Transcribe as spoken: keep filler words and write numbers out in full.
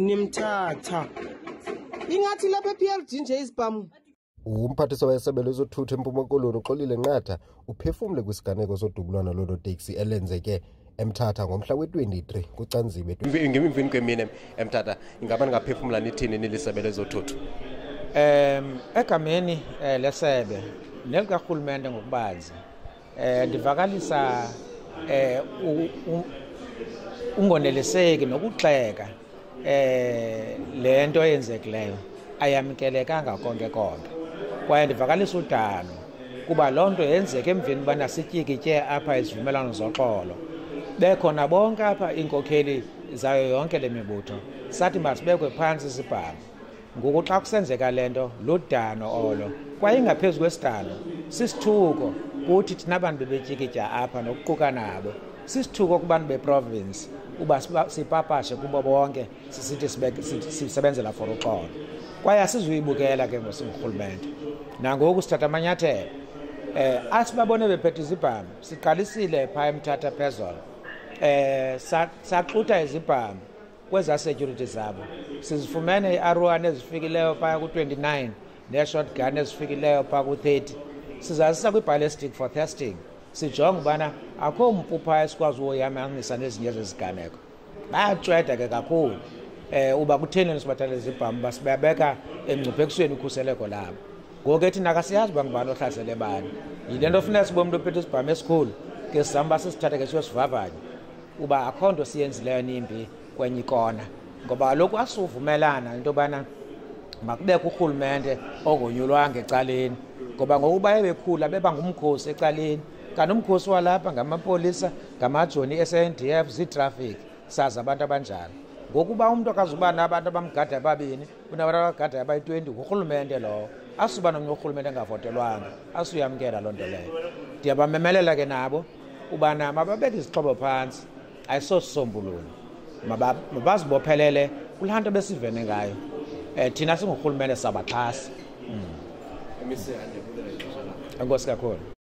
endlini eMthatha. Ingathi lapha eP L G nje izibhamu. Umphathiswa wesebe lezothutho eMpuma Koloni uXolile Nqatha uphefumule kwisiganeko sodubulwana lolo taxi elenzeke eMthatha ngomhla we-twenty-three kuCanzibe. Ngemvini kwemini eMthatha ingaba ningaphefumula nithini nilisebe lezothutho? Em egameni lesebe nelikaRhulumente ngokubanzi eh ndivakalisa eh ungoneliseki nokuxeka eh lento eyenzekileyo ayamkelekanga konke konke kwaye ndivakalisa udano kuba lonto yenzeke emveni bana sityikitye apha izivumelano zoxolo bekhona bonke apha inkokheli zayo yonke lemibutho sathi masibekwe phansi isibhamu ngoku xa kusenzeka lento ludano olo kwaye ngaphezulu kwesitano sisithuko kuthi thina abantu bebetyikitya apha nokuquka nabo sisithuko kubantu beprovince uba sipapashe kubo bonke sisithi sisebenzela for uxolo kwaye asizuyibukela ke ngosingurhulumente nangoku sithatha amanyathelo eh asibabone bephethe izibhamu siqalisile pha eMthatha phezolo eh saxutha izibhamu kweza security zabo sizifumene i-R one ezifikileyo pha ku-twenty-nine ne-shotgun ezifikileyo pha ku-thirty sizazisa kwi-ballistic for testing sijonga ubana akho mpupha esikwazi uyamanisa nezinye zeziganeko bayacweda ke kakhulu eh uba kutheni sibathatha izibhamu basibabeka emngciphekisweni ukhuseleko labo ngoku ethi nakasiyazi bangibani ohlasele bani yile nto funeka sibomntu ophethe isibhamu esikhulu ke sizamba sisithathe ke siyosivavanya uba akho nto siyenzileyo nimbi kwenye ikona ngoba lokhu asuvumelana into bana makubekho urhulumente ongonyulwanga ecaleni ngoba ngokuba ebekhula beba ngumkhosi ecaleni kanti umkhosi walapha ngamapolisa ngamajoni S A N D F zitraffic sazi abantu abanjalo ngokuba umuntu akazuba nabantu abamgada ababini unabantu abagada abayi-twenty urhulumente lowo asuba nomnye urhulumente engavotelwanga asuyamkela loo nto leyo ndiyabamemelela ke nabo ubana mababeke izixhobo phantsi ayisosisombululo mabazibophelele kulaa nto besivene ngayo um thina singurhulumente sabaxhasa enkosi kakhulu.